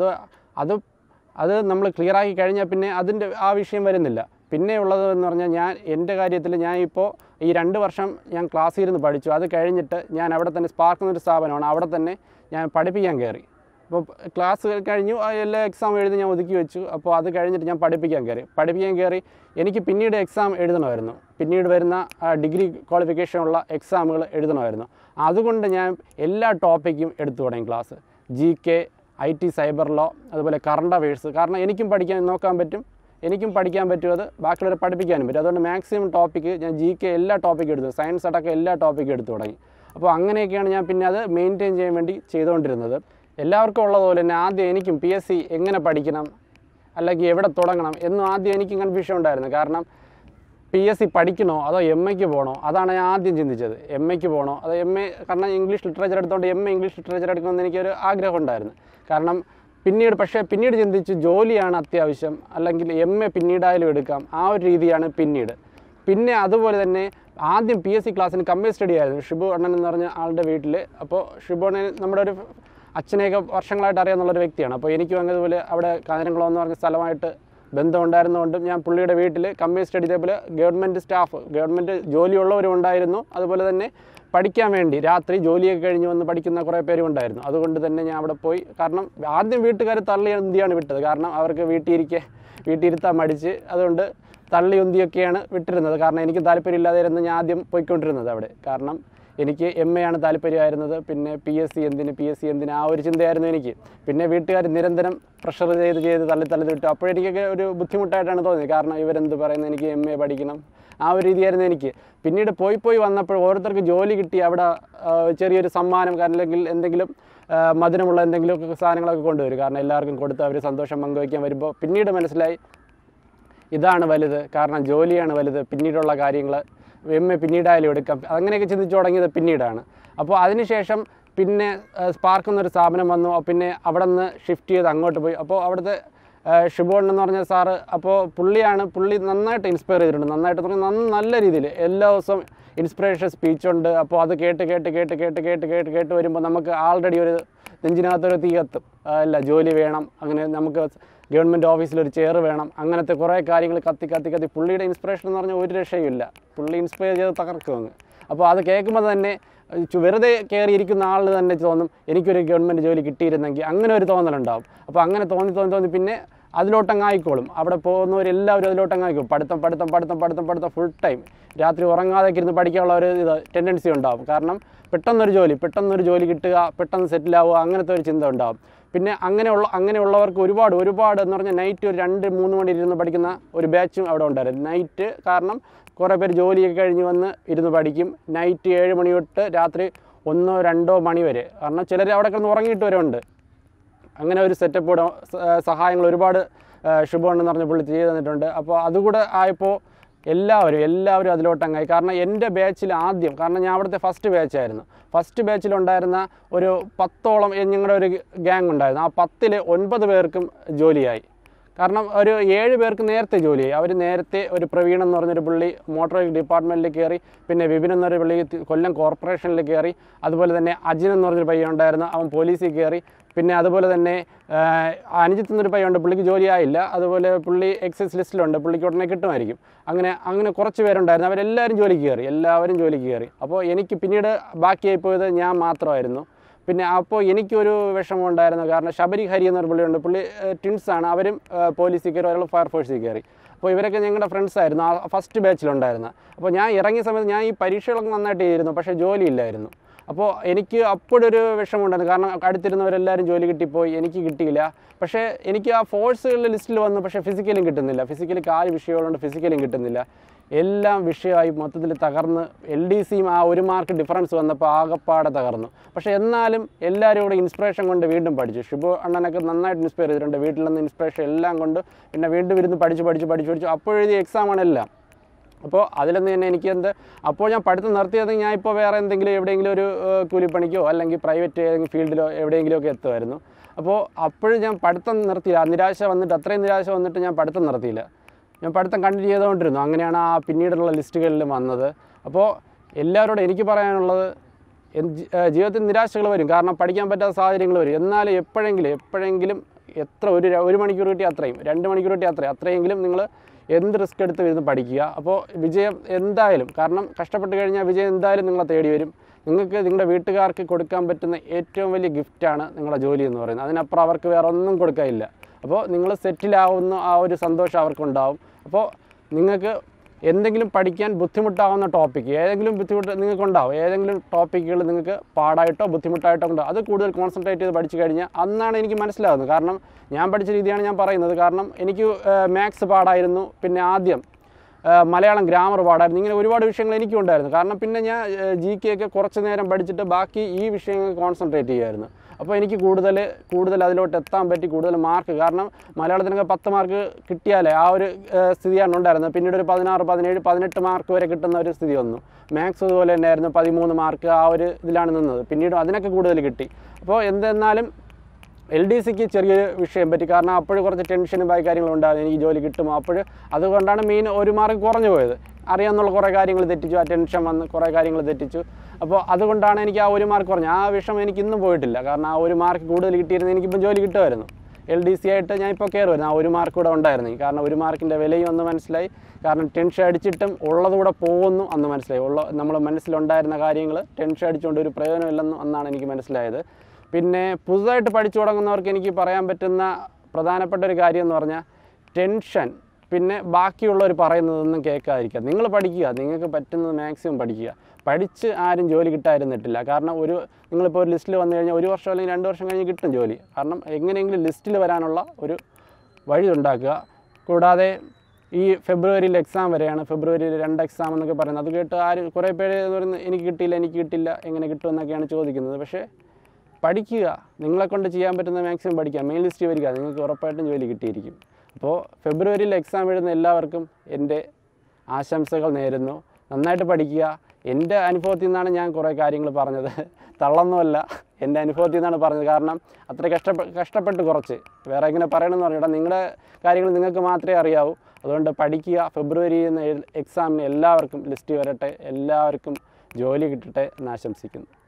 അത് നമ്മൾ ക്ലിയറാക്കി കഴിഞ്ഞാൽ പിന്നെ അതിൻ്റെ ആ വിഷയം വരുന്നില്ല. പിന്നെ ഉള്ളതെന്ന് പറഞ്ഞാൽ എൻ്റെ കാര്യത്തിൽ ഇപ്പോൾ ഈ 2 വർഷം ഞാൻ ക്ലാസ്സിൽ ഇരുന്ന് പഠിച്ചു. അത് കഴിഞ്ഞിട്ട് ഞാൻ അവിടെ തന്നെ സ്പാർക്ക് എന്നൊരു സ്ഥാപനമാണ്, അവിടെ തന്നെ ഞാൻ പഠിപ്പിക്കാൻ കയറി. അപ്പോൾ ക്ലാസ് കഴിഞ്ഞു, എല്ലാ എക്സാം എഴുതി ഞാൻ ഒതുക്കി വെച്ചു. അപ്പോൾ അത് കഴിഞ്ഞിട്ട് ഞാൻ പഠിപ്പിക്കാൻ കയറി. എനിക്ക് പിന്നീട് എക്സാം എഴുതണമായിരുന്നു, പിന്നീട് വരുന്ന ഡിഗ്രി ക്വാളിഫിക്കേഷനുള്ള എക്സാമുകൾ എഴുതണമായിരുന്നു. അതുകൊണ്ട് ഞാൻ എല്ലാ ടോപ്പിക്കും എടുത്തു തുടങ്ങി class. GK, IT, cyber law, അതുപോലെ കറണ്ട് അഫയേഴ്സ്. കാരണം എനിക്കും പഠിക്കാൻ പറ്റും, അത് ബാക്കിയുള്ളവരെ പഠിപ്പിക്കാനും പറ്റും. അതുകൊണ്ട് മാക്സിമം ടോപ്പിക്ക് ഞാൻ GK എല്ലാ ടോപ്പിക്കും എടുത്തു, സയൻസ് അടക്കം എല്ലാ ടോപ്പിക്കും എടുത്തു തുടങ്ങി. അപ്പോൾ അങ്ങനെയൊക്കെയാണ് ഞാൻ പിന്നെ അത് മെയിൻറ്റെയിൻ ചെയ്യാൻ വേണ്ടി ചെയ്തുകൊണ്ടിരുന്നത്. എല്ലാവർക്കും ഉള്ളതുപോലെ തന്നെ ആദ്യം എനിക്കും PSC എങ്ങനെ പഠിക്കണം, അല്ലെങ്കിൽ എവിടെ തുടങ്ങണം എന്നും ആദ്യം എനിക്കും കൺഫ്യൂഷൻ ഉണ്ടായിരുന്നു. കാരണം PSC പഠിക്കണോ അതോ MAക്ക് പോകണോ, അതാണ് ഞാൻ ആദ്യം ചിന്തിച്ചത്. MAക്ക് പോകണോ അതോ കാരണം ഇംഗ്ലീഷ് ലിറ്ററേച്ചർ എടുത്തുകൊണ്ട് ഇംഗ്ലീഷ് ലിറ്ററേച്ചർ എടുക്കണമെന്ന് എനിക്കൊരു ആഗ്രഹം ഉണ്ടായിരുന്നു. കാരണം പിന്നീട് ചിന്തിച്ച് ജോലിയാണ് അത്യാവശ്യം, അല്ലെങ്കിൽ MA പിന്നീടായാലും എടുക്കാം, ആ ഒരു രീതിയാണ് പിന്നെ അതുപോലെ തന്നെ ആദ്യം PSC ക്ലാസ്സിന് കമ്പൈൻ സ്റ്റഡി ആയിരുന്നു. ഷിബു അണ്ണൻ എന്ന് പറഞ്ഞ ആളുടെ വീട്ടിൽ. അപ്പോൾ ഷിബു അണ്ണൻ നമ്മുടെ ഒരു അച്ഛനെയൊക്കെ വർഷങ്ങളായിട്ട് അറിയാമെന്നുള്ളൊരു വ്യക്തിയാണ്. അപ്പോൾ എനിക്കും അതുപോലെ അവിടെ കാഞ്ഞിരംകുളം എന്ന് പറഞ്ഞ സ്ഥലമായിട്ട് ബന്ധമുണ്ടായിരുന്നതുകൊണ്ടും ഞാൻ പുള്ളിയുടെ വീട്ടിൽ കമ്പനി സ്റ്റഡി ഇതേപോലെ ഗവൺമെൻറ് സ്റ്റാഫ്, ഗവൺമെൻറ് ജോലിയുള്ളവരും ഉണ്ടായിരുന്നു. അതുപോലെ തന്നെ പഠിക്കാൻ വേണ്ടി രാത്രി ജോലിയൊക്കെ കഴിഞ്ഞ് വന്ന് പഠിക്കുന്ന കുറേ പേരും ഉണ്ടായിരുന്നു. അതുകൊണ്ട് തന്നെ ഞാൻ അവിടെ പോയി. കാരണം ആദ്യം വീട്ടുകാർ തള്ളി ഉന്തിയാണ് വിട്ടത്. കാരണം അവർക്ക് വീട്ടിലിരുത്താൻ മടിച്ച്, അതുകൊണ്ട് തള്ളി ഉന്തിയൊക്കെയാണ് വിട്ടിരുന്നത്. കാരണം എനിക്ക് താല്പര്യമില്ലാതെയായിരുന്നു ഞാൻ ആദ്യം പോയിക്കൊണ്ടിരുന്നത് അവിടെ. കാരണം എനിക്ക് MA ആണ് താല്പര്യമായിരുന്നത്. പിന്നെ PSC എന്തിന് ആ ഒരു ചിന്തയായിരുന്നു എനിക്ക്. പിന്നെ വീട്ടുകാർ നിരന്തരം പ്രഷർ ചെയ്ത് തള്ളി വിട്ടു. അപ്പോഴെനിക്കൊക്കെ ഒരു ബുദ്ധിമുട്ടായിട്ടാണ് തോന്നിയത്. കാരണം ഇവരെന്ത് പറയുന്നത്, എനിക്ക് MA പഠിക്കണം, ആ ഒരു രീതിയായിരുന്നു എനിക്ക്. പിന്നീട് പോയി വന്നപ്പോൾ ഓരോരുത്തർക്ക് ജോലി കിട്ടി. അവിടെ ചെറിയൊരു സമ്മാനം, അല്ലെങ്കിൽ എന്തെങ്കിലും മധുരമുള്ള എന്തെങ്കിലുമൊക്കെ സാധനങ്ങളൊക്കെ കൊണ്ടുവരും. കാരണം എല്ലാവർക്കും കൊടുത്ത് അവർ സന്തോഷം പങ്കുവയ്ക്കാൻ വരുമ്പോൾ പിന്നീട് മനസ്സിലായി ഇതാണ് വലുത്. കാരണം ജോലിയാണ് വലുത്. പിന്നീടുള്ള കാര്യങ്ങൾ MA പിന്നീടായാലും എടുക്കാം. അങ്ങനെയൊക്കെ ചിന്തിച്ചു തുടങ്ങിയത് പിന്നീടാണ്. അപ്പോൾ അതിനുശേഷം പിന്നെ സ്പാർക്ക് എന്നൊരു സ്ഥാപനം വന്നു. പിന്നെ അവിടെ നിന്ന് ഷിഫ്റ്റ് ചെയ്ത് അങ്ങോട്ട് പോയി. അപ്പോൾ അവിടുത്തെ ഷിബോൺ എന്ന് പറഞ്ഞ സാറ്, അപ്പോൾ പുള്ളി നന്നായിട്ട് ഇൻസ്പയർ ചെയ്തിട്ടുണ്ട്. നന്നായിട്ട് പറഞ്ഞാൽ നല്ല രീതിയിൽ എല്ലാ ദിവസവും ഇൻസ്പിറേഷൻ സ്പീച്ചുണ്ട്. അപ്പോൾ അത് കേട്ട് വരുമ്പോൾ നമുക്ക് ആൾറെഡി ഒരു നെഞ്ചിനകത്തൊരു തീ കത്തും. അല്ല, ജോലി വേണം, അങ്ങനെ നമുക്ക് ഗവൺമെൻറ് ഓഫീസിലൊരു ചെയർ വേണം, അങ്ങനത്തെ കുറേ കാര്യങ്ങൾ കത്തി പുള്ളിയുടെ ഇൻസ്പിറേഷൻ എന്ന് പറഞ്ഞാൽ ഒരു രക്ഷയുമില്ല. പുള്ളി ഇൻസ്പയർ ചെയ്ത് തകർക്കും അങ്ങ്. അപ്പോൾ അത് കേൾക്കുമ്പോൾ തന്നെ വെറുതെ കയറിയിരിക്കുന്ന ആളിന് തന്നെ തോന്നും എനിക്കൊരു ഗവൺമെൻറ് ജോലി കിട്ടിയിരുന്നെങ്കിൽ, അങ്ങനെ ഒരു തോന്നലുണ്ടാവും. അപ്പോൾ അങ്ങനെ തോന്നി പിന്നെ അതിലോട്ടങ്ങ് ആയിക്കോളും. അവിടെ പോകുന്നവരെല്ലാവരും അതിലോട്ടങ്ങ് ആയിക്കോളും. പഠിത്തം ഫുൾ ടൈം. രാത്രി ഉറങ്ങാതൊക്കെ ഇരുന്ന് പഠിക്കാനുള്ള ഒരു ടെൻഡൻസി ഉണ്ടാവും. കാരണം പെട്ടെന്നൊരു ജോലി കിട്ടുക, പെട്ടെന്ന് സെറ്റിലാവുക, അങ്ങനത്തെ ഒരു ചിന്ത ഉണ്ടാവും. പിന്നെ അങ്ങനെയുള്ളവർക്ക് ഒരുപാട് എന്ന് പറഞ്ഞാൽ നൈറ്റ് ഒരു 2-3 മണി ഇരുന്ന് പഠിക്കുന്ന ഒരു ബാച്ചും അവിടെ ഉണ്ടായിരുന്നു. നൈറ്റ്, കാരണം കുറേ പേര് ജോലിയൊക്കെ കഴിഞ്ഞ് വന്ന് ഇരുന്ന് പഠിക്കും. നൈറ്റ് 7 മണി തൊട്ട് രാത്രി 1-2 മണി വരെ. കാരണം ചിലർ അവിടെ കിടന്ന് ഉറങ്ങിയിട്ട് വരെ ഉണ്ട്. അങ്ങനെ ഒരു സെറ്റപ്പ് സഹായങ്ങൾ ഒരുപാട് ഷിബോൺ പറഞ്ഞ പുള്ളി ചെയ്ത് തന്നിട്ടുണ്ട്. അപ്പോൾ അതുകൂടെ ആയപ്പോൾ എല്ലാവരും അതിലോട്ടങ്ങായി. കാരണം എൻ്റെ ബാച്ചിൽ ആദ്യം, കാരണം ഞാൻ അവിടുത്തെ ഫസ്റ്റ് ബാച്ചിലുണ്ടായിരുന്ന ഒരു 10ഓളം ഞങ്ങളുടെ ഒരു ഗ്യാങ് ഉണ്ടായിരുന്നു. ആ 10ൽ 9 പേർക്കും ജോലിയായി. കാരണം ഒരു 7 പേർക്ക് നേരത്തെ ജോലിയായി. അവർ നേരത്തെ ഒരു പ്രവീൺ എന്ന് പറഞ്ഞൊരു പുള്ളി മോട്ടോർ ഡിപ്പാർട്ട്മെൻറ്റിൽ കയറി. പിന്നെ വിപിൻ എന്നൊരു പുള്ളി കൊല്ലം കോർപ്പറേഷനിൽ കയറി. അതുപോലെ തന്നെ അജിൻ എന്ന് പറഞ്ഞൊരു പയ്യൻ ഉണ്ടായിരുന്നു, അവൻ പോലീസിൽ കയറി. പിന്നെ അതുപോലെ തന്നെ അനുജിത്ത് എന്നൊരു പയ്യുണ്ട്, പുള്ളിക്ക് ജോലിയായില്ല. അതുപോലെ പുള്ളി എക്സൈസ് ലിസ്റ്റിലുണ്ട്, പുള്ളിക്ക് ഉടനെ കിട്ടുമായിരിക്കും. അങ്ങനെ കുറച്ച് പേരുണ്ടായിരുന്നു. അവരെല്ലാവരും ജോലിക്ക് കയറി. അപ്പോൾ എനിക്ക് പിന്നീട് ബാക്കിയായി പോയത് ഞാൻ മാത്രമായിരുന്നു. പിന്നെ അപ്പോൾ എനിക്കൊരു വിഷമം ഉണ്ടായിരുന്നു. കാരണം ശബരി ഹരി എന്നൊരു പുള്ളിയുണ്ട്, പുള്ളി ട്വിൻസാണ്. അവരും പോലീസിൽ കയറി, ഒരാൾ ഫയർഫോഴ്സിൽ കയറി. അപ്പോൾ ഇവരൊക്കെ ഞങ്ങളുടെ ഫ്രണ്ട്സായിരുന്നു, ആ ഫസ്റ്റ് ബാച്ചിലുണ്ടായിരുന്നു. അപ്പോൾ ഞാൻ ഇറങ്ങിയ സമയത്ത് ഞാൻ ഈ പരീക്ഷകളൊക്കെ നന്നായിട്ട് ചെയ്തിരുന്നു, പക്ഷേ ജോലിയില്ലായിരുന്നു. അപ്പോൾ എനിക്ക് അപ്പോഴൊരു വിഷമമുണ്ടായിരുന്നു. കാരണം അടുത്തിരുന്നവരെല്ലാവരും ജോലി കിട്ടിപ്പോയി, എനിക്ക് കിട്ടിയില്ല. പക്ഷേ എനിക്ക് ആ ഫോഴ്സുകളുടെ ലിസ്റ്റിൽ വന്നു, പക്ഷേ ഫിസിക്കലും കിട്ടുന്നില്ല. ഫിസിക്കലി 4 വിഷയങ്ങളുണ്ട്, ഫിസിക്കലും കിട്ടുന്നില്ല. എല്ലാം വിഷയമായി മൊത്തത്തിൽ തകർന്ന്. LDCയും ആ 1 മാർക്ക് ഡിഫറൻസ് വന്നപ്പോൾ ആകപ്പാടെ തകർന്നു. പക്ഷേ എന്നാലും എല്ലാവരും കൂടെ ഇൻസ്പിറേഷൻ കൊണ്ട് വീണ്ടും പഠിച്ചു. ഷിബു അണ്ണനൊക്കെ നന്നായിട്ട് ഇൻസ്പയർ ചെയ്തിട്ടുണ്ട്. വീട്ടിൽ നിന്ന് ഇൻസ്പിറേഷൻ എല്ലാം കൊണ്ട് പിന്നെ വീണ്ടും ഇരുന്ന് പഠിച്ചു. അപ്പോഴെഴുതിയ എക്സാമാണ് എല്ലാം. അപ്പോൾ അതിലൊന്നും തന്നെ അപ്പോൾ ഞാൻ പഠിത്തം നിർത്തിയത് ഞാൻ ഇപ്പോൾ വേറെ എവിടെയെങ്കിലും ഒരു കൂലിപ്പണിക്കോ അല്ലെങ്കിൽ പ്രൈവറ്റ് ഏതെങ്കിലും ഫീൽഡിലോ എവിടെയെങ്കിലുമൊക്കെ എത്തുമായിരുന്നു. അപ്പോൾ അപ്പോഴും ഞാൻ പഠിത്തം നിർത്തിയില്ല. അത്രയും നിരാശ വന്നിട്ട് ഞാൻ പഠിത്തം നിർത്തിയില്ല. ഞാൻ പഠിത്തം കണ്ടിന്യൂ ചെയ്തുകൊണ്ടിരുന്നു. അങ്ങനെയാണ് ആ പിന്നീടുള്ള ലിസ്റ്റുകളിൽ വന്നത്. അപ്പോൾ എല്ലാവരോടും എനിക്ക് പറയാനുള്ളത്, ജീവിതത്തിൽ നിരാശകൾ വരും, കാരണം പഠിക്കാൻ പറ്റാത്ത സാഹചര്യങ്ങൾ വരും. എന്നാലും എപ്പോഴെങ്കിലും എത്ര ഒരു മണിക്കൂർ കിട്ടി അത്രയും, 2 മണിക്കൂർ കിട്ടി അത്രയെങ്കിലും നിങ്ങൾ എന്ത് റിസ്ക് എടുത്ത് ഇരുന്ന് പഠിക്കുക. അപ്പോൾ വിജയം എന്തായാലും, കാരണം കഷ്ടപ്പെട്ട് കഴിഞ്ഞാൽ വിജയം എന്തായാലും നിങ്ങളെ തേടി വരും. നിങ്ങൾക്ക് നിങ്ങളുടെ വീട്ടുകാർക്ക് കൊടുക്കാൻ പറ്റുന്ന ഏറ്റവും വലിയ ഗിഫ്റ്റാണ് നിങ്ങളുടെ ജോലി എന്ന് പറയുന്നത്. അതിനപ്പുറം അവർക്ക് വേറെ ഒന്നും കൊടുക്കാനില്ല. അപ്പോൾ നിങ്ങൾ സെറ്റിലാവുന്ന ആ ഒരു സന്തോഷം അവർക്കുണ്ടാവും. അപ്പോൾ നിങ്ങൾക്ക് എന്തെങ്കിലും പഠിക്കാൻ ബുദ്ധിമുട്ടാവുന്ന ടോപ്പിക്ക്, ഏതെങ്കിലും ബുദ്ധിമുട്ട് നിങ്ങൾക്കുണ്ടാവും. ഏതെങ്കിലും ടോപ്പിക്കുകൾ നിങ്ങൾക്ക് പാടായിട്ടോ ബുദ്ധിമുട്ടായിട്ടോ ഉണ്ടാവും. അത് കൂടുതൽ കോൺസെൻട്രേറ്റ് ചെയ്ത് പഠിച്ചു കഴിഞ്ഞാൽ അന്നാണ് എനിക്ക് മനസ്സിലാകുന്നത്. കാരണം ഞാൻ പഠിച്ച രീതിയാണ് ഞാൻ പറയുന്നത്. കാരണം എനിക്ക് മാത്സ് പാടായിരുന്നു, പിന്നെ ആദ്യം മലയാളം ഗ്രാമർ പാടായിരുന്നു. ഇങ്ങനെ ഒരുപാട് വിഷയങ്ങൾ എനിക്കും ഉണ്ടായിരുന്നു. കാരണം പിന്നെ ഞാൻ GK ഒക്കെ കുറച്ച് നേരം പഠിച്ചിട്ട് ബാക്കി ഈ വിഷയങ്ങൾ കോൺസെൻട്രേറ്റ് ചെയ്യുമായിരുന്നു. അപ്പോൾ എനിക്ക് കൂടുതൽ അതിലോട്ട് എത്താൻ പറ്റി, കൂടുതൽ മാർക്ക്. കാരണം മലയാളത്തിനൊക്കെ 10 മാർക്ക് കിട്ടിയാലേ ആ ഒരു സ്ഥിതിയാണ് ഉണ്ടായിരുന്നത്. പിന്നീട് ഒരു 16, 17, 18 മാർക്ക് വരെ കിട്ടുന്ന ഒരു സ്ഥിതി വന്നു. മാത്സ് അതുപോലെ തന്നെയായിരുന്നു, 13 മാർക്ക് ആ ഒരു ഇതിലാണ് നിന്നത്. പിന്നീട് അതിനൊക്കെ കൂടുതൽ കിട്ടി. അപ്പോൾ എന്തെന്നാലും LDCക്ക് ചെറിയൊരു വിഷയം പറ്റി. കാരണം അപ്പോഴും കുറച്ച് ടെൻഷനും കാര്യങ്ങളും ഉണ്ടായിരുന്നു, എനിക്ക് ജോലി കിട്ടുമോ. അതുകൊണ്ടാണ് മെയിൻ 1 മാർക്ക് കുറഞ്ഞു പോയത്. അറിയാമെന്നുള്ള കുറേ കാര്യങ്ങൾ തെറ്റിച്ചു, ആ ടെൻഷൻ വന്ന് കുറേ കാര്യങ്ങൾ തെറ്റിച്ചു. അപ്പോൾ അതുകൊണ്ടാണ് എനിക്ക് ആ 1 മാർക്ക് കുറഞ്ഞത്. ആ വിഷയം എനിക്ക് ഇന്നും പോയിട്ടില്ല. കാരണം ആ 1 മാർക്ക് കൂടുതൽ കിട്ടിയിരുന്നെങ്കിൽ എനിക്കിപ്പം ജോലി കിട്ടുമായിരുന്നു. LDC ആയിട്ട് ഞാൻ ഇപ്പോൾ കയറി വരുന്നത്. ആ 1 മാർക്ക് കൂടെ ഉണ്ടായിരുന്നു. കാരണം 1 മാർക്കിൻ്റെ വിലയും ഒന്ന് മനസ്സിലായി. കാരണം ടെൻഷൻ അടിച്ചിട്ടും ഉള്ളതുകൂടെ പോകുന്നു അന്ന് മനസ്സിലായി. നമ്മൾ മനസ്സിലുണ്ടായിരുന്ന കാര്യങ്ങൾ ടെൻഷൻ അടിച്ചുകൊണ്ട് ഒരു പ്രയോജനമില്ലെന്നും അന്നാണ് എനിക്ക് മനസ്സിലായത്. പിന്നെ പുതുതായിട്ട് പഠിച്ചു തുടങ്ങുന്നവർക്ക് എനിക്ക് പറയാൻ പറ്റുന്ന പ്രധാനപ്പെട്ട ഒരു കാര്യം എന്ന് പറഞ്ഞാൽ ടെൻഷൻ, പിന്നെ ബാക്കിയുള്ളവർ പറയുന്നതൊന്നും കേൾക്കാതിരിക്കുക. നിങ്ങൾ പഠിക്കുക, നിങ്ങൾക്ക് പറ്റുന്നത് മാക്സിമം പഠിക്കുക. പഠിച്ച് ആരും ജോലി കിട്ടാതിരുന്നിട്ടില്ല. കാരണം നിങ്ങളിപ്പോൾ ഒരു ലിസ്റ്റിൽ വന്നു കഴിഞ്ഞാൽ 1 വർഷം അല്ലെങ്കിൽ 2 വർഷം കഴിഞ്ഞ് കിട്ടും ജോലി. കാരണം എങ്ങനെയെങ്കിലും ലിസ്റ്റിൽ വരാനുള്ള ഒരു വഴി ഉണ്ടാക്കുക. കൂടാതെ ഈ ഫെബ്രുവരിയിൽ എക്സാം വരെയാണ്, ഫെബ്രുവരിയിൽ 2 എക്സാം എന്നൊക്കെ പറയുന്നത്. അത് കേട്ട് കുറേ പേര് പറയുന്നത് എനിക്ക് കിട്ടിയില്ല, എങ്ങനെ കിട്ടുമെന്നൊക്കെയാണ് ചോദിക്കുന്നത്. പക്ഷേ പഠിക്കുക, നിങ്ങളെക്കൊണ്ട് ചെയ്യാൻ പറ്റുന്ന മാക്സിമം പഠിക്കുക. മെയിൻ ലിസ്റ്റ് വരിക, നിങ്ങൾക്ക് ഉറപ്പായിട്ടും ജോലി കിട്ടിയിരിക്കും. അപ്പോൾ ഫെബ്രുവരിയിൽ എക്സാം എഴുതുന്ന എല്ലാവർക്കും എൻ്റെ ആശംസകൾ നേരുന്നു. നന്നായിട്ട് പഠിക്കുക. എൻ്റെ അനുഭവത്തിൽ നിന്നാണ് ഞാൻ കുറേ കാര്യങ്ങൾ പറഞ്ഞത്, തള്ളൊന്നുമല്ല, എൻ്റെ അനുഭവത്തിൽ നിന്നാണ് പറഞ്ഞത്. കാരണം അത്ര കഷ്ടപ്പെട്ട് കുറച്ച് വേറെ ഇങ്ങനെ പറയണമെന്ന് പറഞ്ഞാൽ നിങ്ങളുടെ കാര്യങ്ങൾ നിങ്ങൾക്ക് മാത്രമേ അറിയാവൂ. അതുകൊണ്ട് പഠിക്കുക. ഫെബ്രുവരിയിൽ നിന്ന് എക്സാമിന് എല്ലാവർക്കും ലിസ്റ്റ് വരട്ടെ, എല്ലാവർക്കും ജോലി കിട്ടട്ടെ എന്ന് ആശംസിക്കുന്നു.